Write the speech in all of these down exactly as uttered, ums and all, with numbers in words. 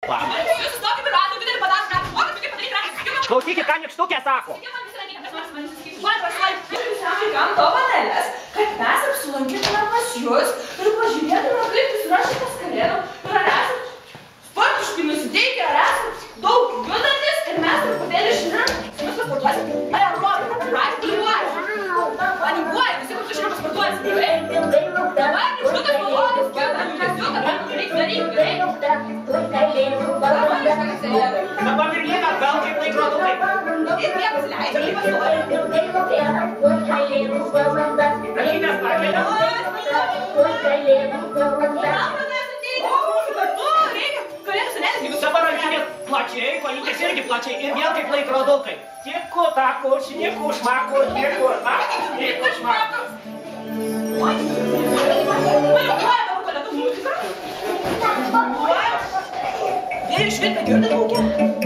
Klausykit, ką Nykštukė sako. Kam dovanėlės, kad mes apsilankytume pas jūs ir pažiūrėtume, kaip jūs ruošiatės kalėdom ir ar esat sportiškai nusiteikę, ar esat daug judantis ir mes truputėlį šiandien su jūsų sportuosim. Ar ar nori, praktikuoja. Panikuoja, visi kaip šiandien pasportuosim. Dabar Nykštukas parodys, kad Nykštukas reikia daryti, gerai? Dabar ir lieka atgal kaip laikrodukai. Ir jie pasileidžia, kaip pastoja. Rašytės pakelia. Dabar rašytės plačiai, kojytės irgi plačiai ir vėl kaip laikrodukai. Tiku, taku, šniku, šmaku, tiku, taku, šniku, šmaku. Jie iš švitą girdi laukia.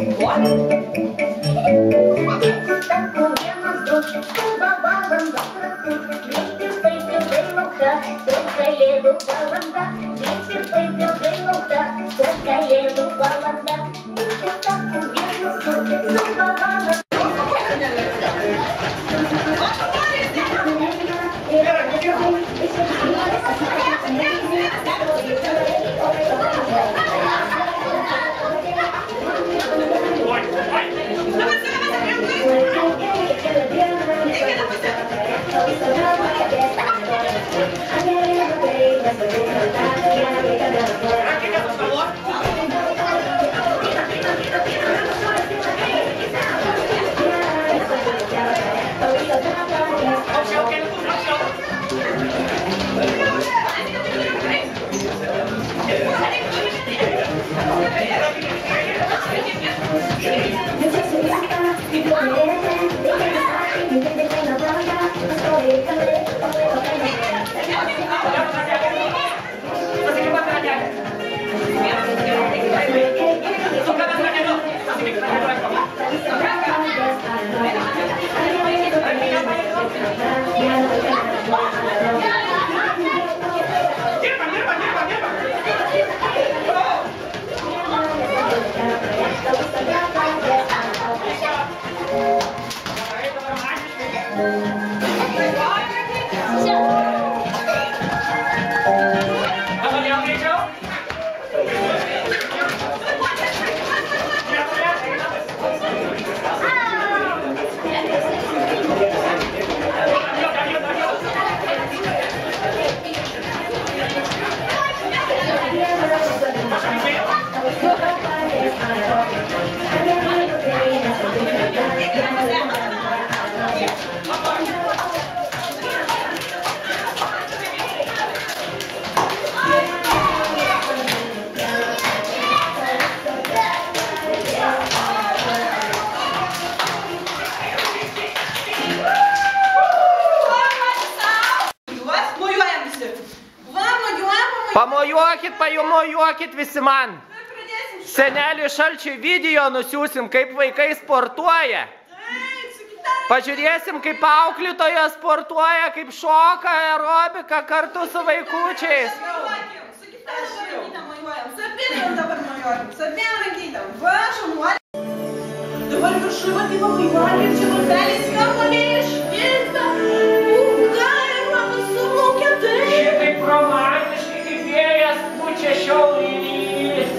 Pamojuokit, pamojuokit visi man. Seneliui Šalčiui video nusiųsim, kaip vaikai sportuoja. Pažiūrėsim, kaip auklėtoja sportuoja, kaip šoka aerobiką kartu su vaikučiais. Su kita rankytėm mojuojam, su abiem dabar mojuojam, su abiem rankytėm. Va, šanuolė. Dabar viršui va taip pamojuojam ir čia varpeliais skambame iš visą. Galima nusulaukia tai. Šitaip romantiškai, kaip vėjas pučia šiaurys.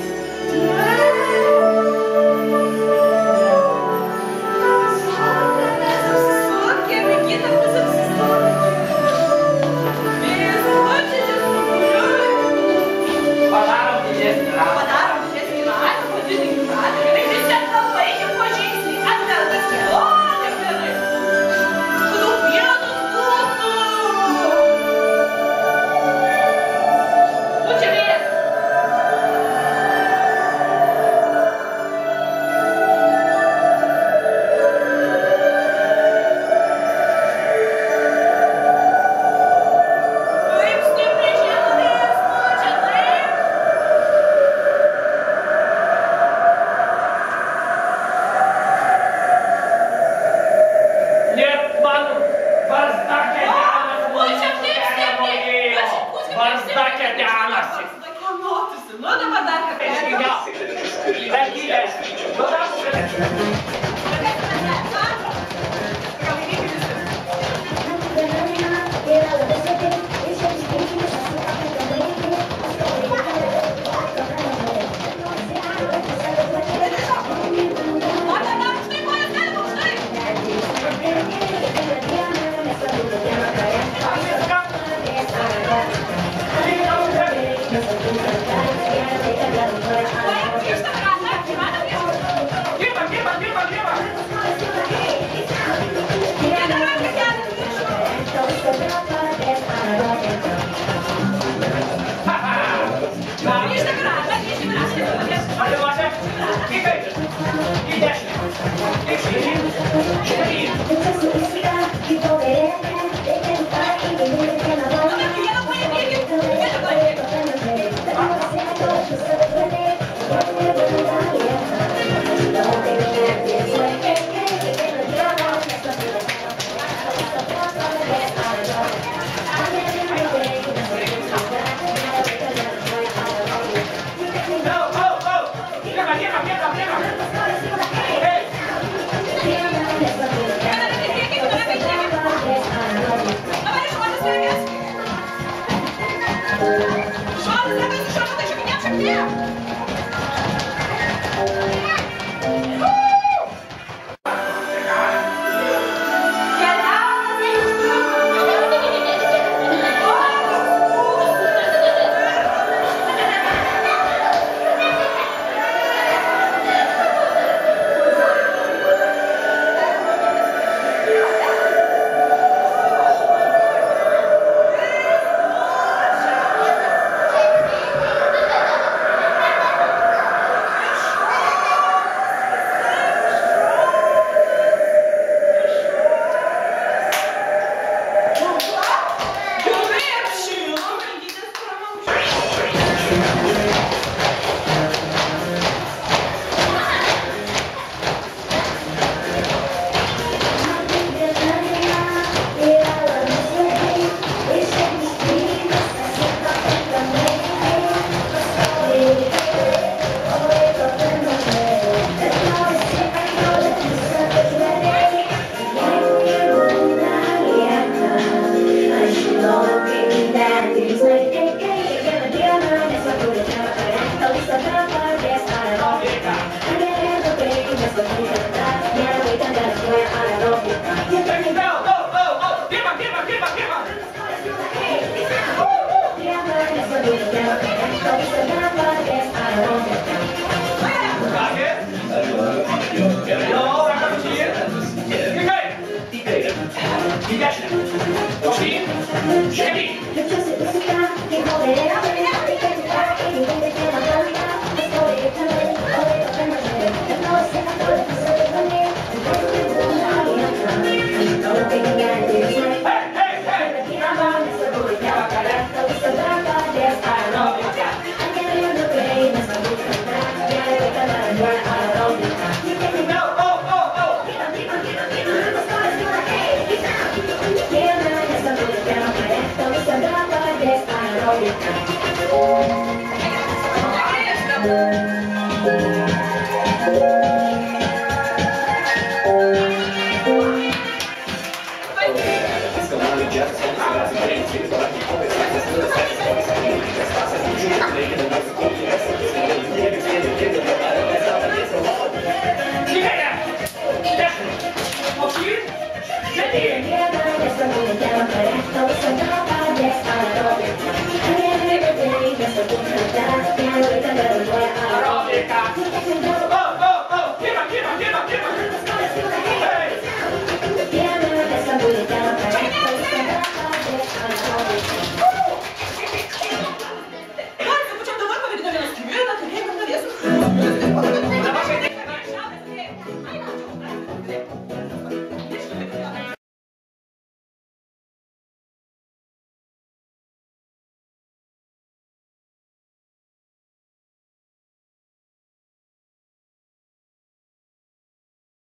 Thank you.